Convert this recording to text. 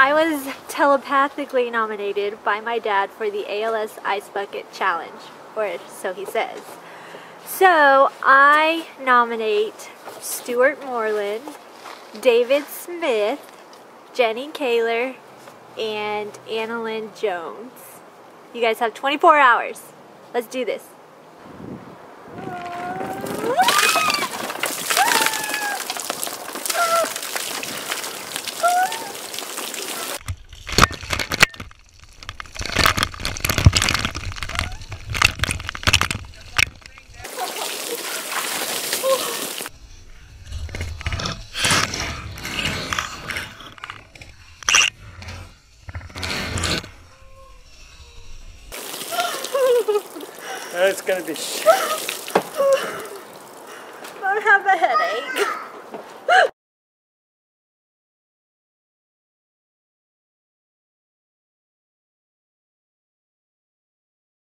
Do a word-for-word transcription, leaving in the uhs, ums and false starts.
I was telepathically nominated by my dad for the A L S Ice Bucket Challenge, or so he says. So I nominate Stuart Moreland, David Smith, Jenny Kaler, and Annalyn Jones. You guys have twenty-four hours. Let's do this. It's gonna be shit. I have a headache.